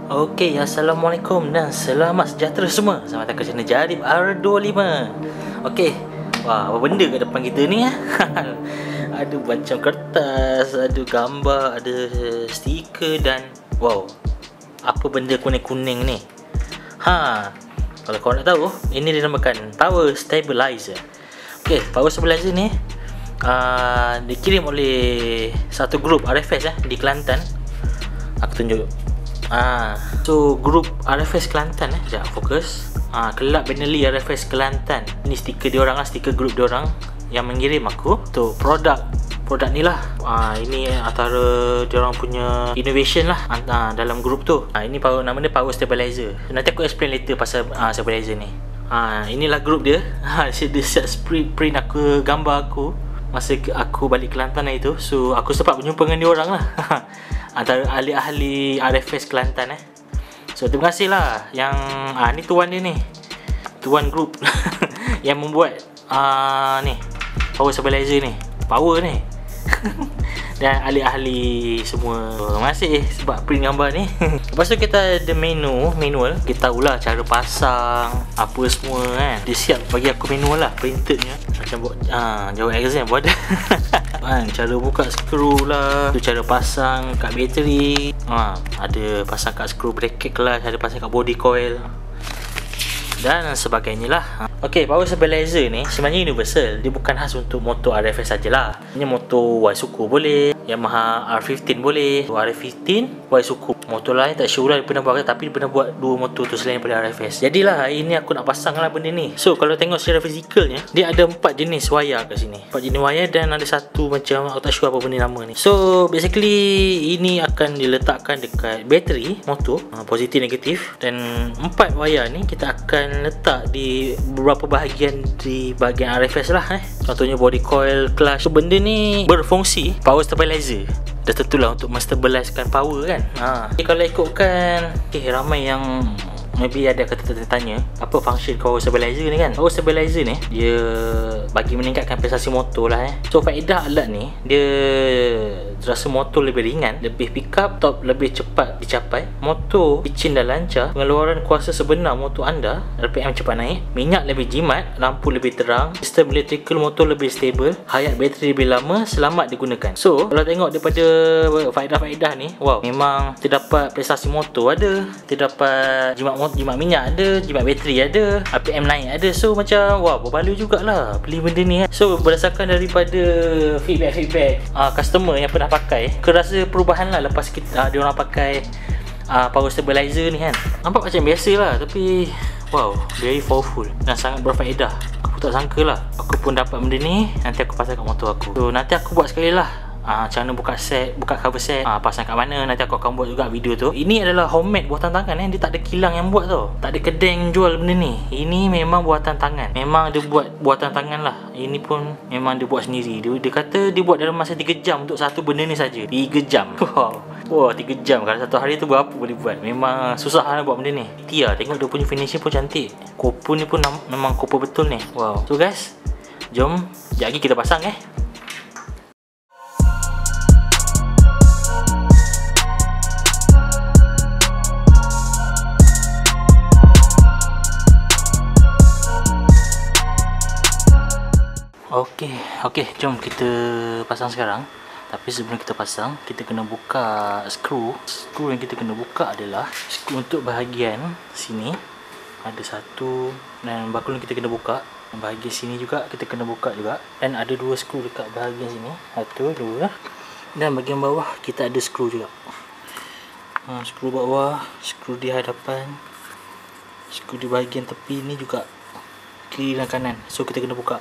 Okey, Assalamualaikum dan selamat sejahtera semua. Selamat datang ke channel Jarib R25. Okey, wah, apa benda kat depan kita ni? Ada macam kertas, ada gambar, ada stiker dan wow, apa benda kuning-kuning ni? Kalau korang nak tahu, ini dinamakan Power Stabilizer. Okey, Power Stabilizer ni dikirim oleh satu grup RFS di Kelantan. Aku tunjuk. So grup RFS Kelantan sekejap fokus. Kelab Benelli RFS Kelantan. Ni stiker diorang lah, stiker grup diorang yang mengirim aku untuk produk ni lah. Ini antara diorang punya innovation lah dalam grup tu. Ini nama dia Power Stabilizer. Nanti aku explain later pasal stabilizer ni. Inilah grup dia. Dia siap print aku, gambar aku masa aku balik Kelantan hari tu. So aku sempat berjumpa dengan diorang lah. Antara ahli-ahli RFS Kelantan So terima kasih lah yang ni tuan dia ni, tuan grup yang membuat ni Power Stabilizer ni, power ni. Dan ahli-ahli semua, terima kasih sebab print gambar ni. Lepas tu kita ada manual. Kita tahulah cara pasang apa semua kan. Dia siap bagi aku manual lah, printednya. Macam buat jawab exam buat ada. Cara buka skru lah, tu cara pasang kat bateri. Ada pasang kat skru bracket kelas, ada pasang kat body coil dan sebagainya lah. Ok, Power Stabilizer ni sebenarnya universal. Dia bukan khas untuk motor RFS sajalah. Ini motor Y-Suku boleh, Yamaha R15 boleh, RF15, Y-Suku. Motor lain tak sure lah dia pernah buat, tapi dia pernah buat dua motor tu selain daripada RFS. Jadilah hari ni aku nak pasang lah benda ni. So kalau tengok secara fizikalnya, dia ada 4 jenis wayar kat sini, 4 jenis wayar dan ada satu macam aku tak sure apa benda nama ni. So basically ini akan diletakkan dekat bateri motor, positif negatif, dan 4 wayar ni kita akan letak di beberapa bahagian di bahagian RFS lah Contohnya body coil, clutch. So benda ni berfungsi power stabilizer. Dah tentulah untuk menstabilizekan power kan. Kalau ikutkan ramai yang maybe ada kata tanya apa function power stabilizer ni kan. Power stabilizer ni dia bagi meningkatkan prestasi motor lah So faedah alat ni, dia terasa motor lebih ringan, lebih pick up top lebih cepat dicapai, motor licin dan lancar, pengeluaran kuasa sebenar motor anda, RPM cepat naik, minyak lebih jimat, lampu lebih terang, sistem electrical motor lebih stable, hayat bateri lebih lama, selamat digunakan. So kalau tengok daripada faedah-faedah ni, wow, memang terdapat prestasi motor ada, terdapat jimat minyak ada, jimat bateri ada, RPM naik ada. So macam wow, berbaloi jugalah beli benda ni So berdasarkan daripada feedback customer yang pernah pakai, aku rasa perubahan lah lepas dia orang pakai power stabilizer ni kan. Nampak macam biasa lah, tapi wow, very powerful dan sangat berfaedah. Aku tak sangka lah aku pun dapat benda ni. Nanti aku pasang kat motor aku. So nanti aku buat sekali lah macam mana buka cover set, pasang kat mana. Nanti aku akan buat juga video tu. Ini adalah homemade, buatan tangan Dia tak ada kilang yang buat tau. Tak ada kedai yang jual benda ni. Ini memang buatan tangan. Memang dia buat buatan tangan lah. Ini pun memang dia buat sendiri. Dia kata dia buat dalam masa 3 jam untuk satu benda ni saja. 3 jam. Wow, 3 jam. Kalau satu hari tu berapa boleh buat. Memang susah lah buat benda ni. Tengok dia punya finishing pun cantik. Kopo ni pun memang kopo betul ni. Wow. So guys, jom sekejap lagi kita pasang Okey, jom kita pasang sekarang. Tapi sebelum kita pasang, kita kena buka skru. Skru yang kita kena buka adalah skru untuk bahagian sini. Ada satu, dan bakul kita kena buka. Dan bahagian sini juga kita kena buka juga. Dan ada 2 skru dekat bahagian sini. 1, 2. Dan bahagian bawah kita ada skru juga. Skru bawah, skru di hadapan, skru di bahagian tepi ni juga, kiri dan kanan. So kita kena buka.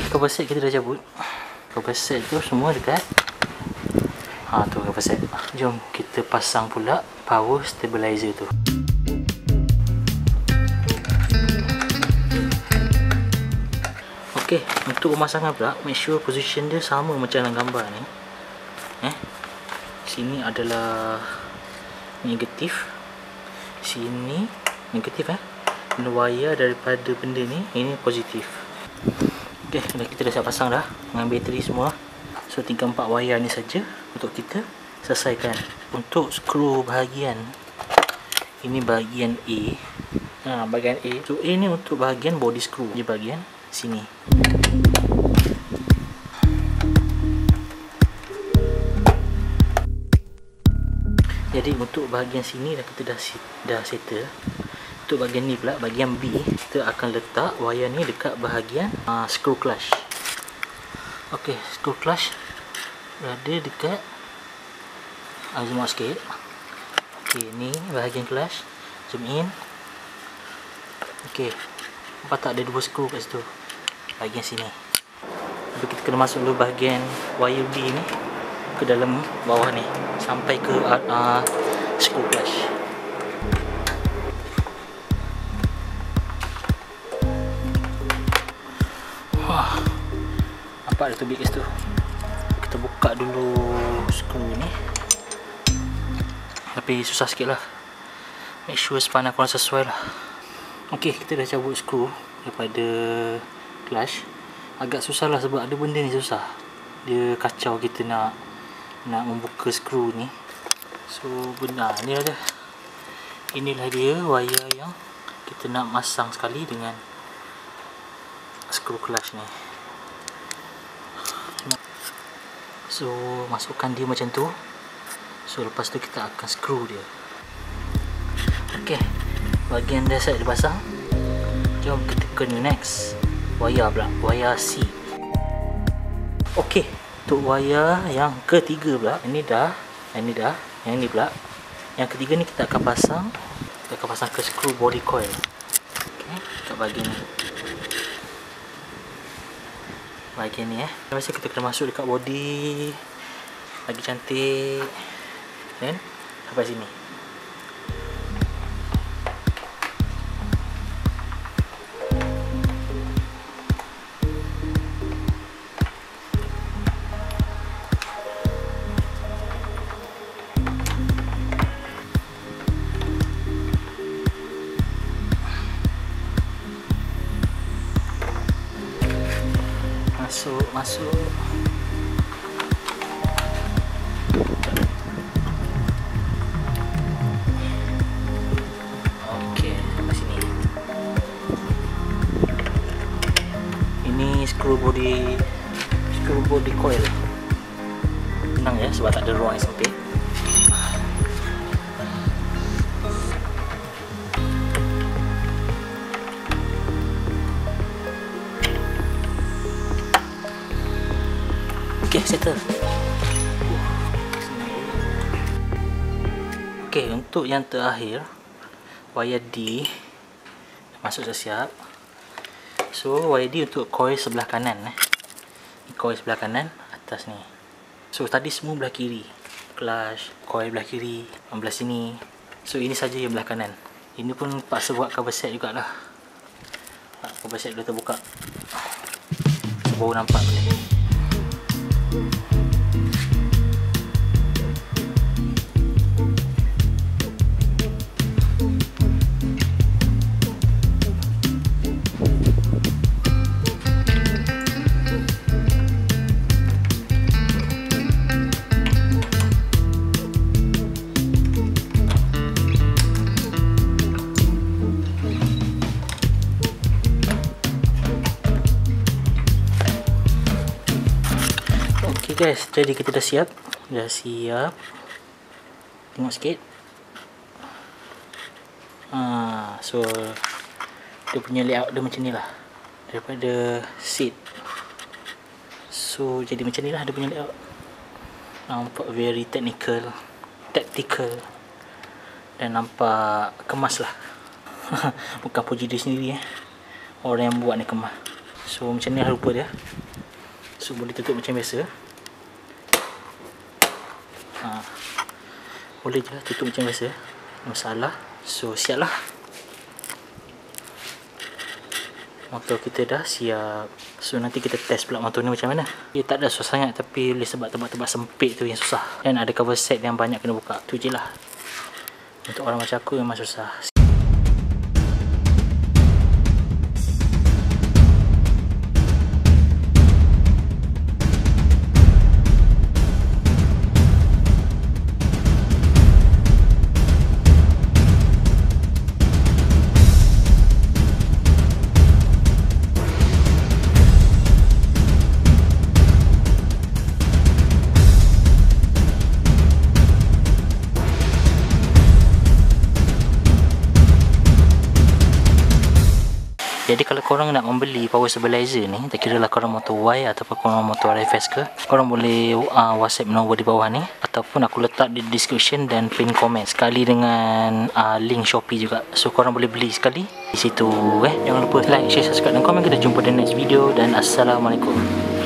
cover set kita dah cabut. Cover set tu semua dekat. Tu cover set. Jom kita pasang pula power stabilizer tu. Okey, untuk pemasangan pula, make sure position dia sama macam dalam gambar ni. Sini adalah negatif. Sini negatif Ini wire daripada benda ni, ini positif. Okey, kita dah siap pasang dah dengan bateri semua. So 3-4 wire ni saja untuk kita selesaikan. Untuk skru bahagian, ini bahagian A. Bahagian A. So A ni untuk bahagian body screw di bahagian sini. Jadi untuk bahagian sini kita dah settle. Untuk bahagian ni pula, bahagian B, kita akan letak wire ni dekat bahagian screw clutch. Okey, screw clutch berada dekat zoom out sikit. Okey, ni bahagian clutch. Zoom in. Okey, nampak tak ada 2 skru kat situ, bahagian sini. Tapi kita kena masuk dulu bahagian wire B ni ke dalam bawah ni sampai ke screw clutch. Nampak dah tubik kat situ. Kita buka dulu skru ni, tapi susah sikit lah. Make sure spanner korang sesuai lah. Okey, kita dah cabut skru daripada clutch. Agak susah lah sebab ada benda ni susah. Dia kacau kita nak membuka skru ni. So benar ni ada. Inilah dia wire yang kita nak masang sekali dengan skru clutch ni. So masukkan dia macam tu. So lepas tu kita akan skru dia. Okey, bahagian dah set dipasang. Jom kita ke next wire pula, wire C. Okey, untuk wire yang ketiga pula, ini dah, yang ni pula, yang ketiga ni kita akan pasang ke skru body coil. Okey, kat bahagian ni. Bahagian ni Biasa kita kena masuk dekat body lagi cantik. Dan sampai sini. Masuk. Okey, sampai sini. Ini screw body coil. Tenang ya, sebab tak ada ruang yang sempit. Okey, settle. Okey, untuk yang terakhir, wire D masuk dah siap. So wire D untuk coil sebelah kanan. Coil sebelah kanan atas ni. So tadi semua belah kiri, clutch, coil belah kiri, belah sini. So ini saja yang belah kanan. Ini pun paksa buat cover set jugalah. Cover set dah terbuka. So baru nampak benda ni. Guys, jadi kita dah siap. Tengok sikit. So dia punya layout dia macam ni lah, daripada seat. So jadi macam ni lah dia punya layout. Nampak very tactical dan nampak kemas lah. Bukan puji diri sendiri orang yang buat ni kemas. So macam ni lah rupa dia. So boleh tutup macam biasa. Boleh je lah tutup macam biasa. Masalah. So siap lah. Motor kita dah siap. So nanti kita test pula motor ni macam mana. Dia tak ada susah sangat, tapi oleh sebab tempat-tempat sempit tu yang susah. Dan ada cover set yang banyak kena buka. Tu je lah. Untuk orang macam aku memang susah. Jadi kalau korang nak membeli power stabilizer ni, tak kira lah korang motor Y ataupun korang motor RFS ke, korang boleh WhatsApp nombor di bawah ni, ataupun aku letak di description dan pin komen sekali dengan link Shopee juga. So korang boleh beli sekali di situ. Jangan lupa like, share, subscribe dan komen. Kita jumpa di next video dan Assalamualaikum.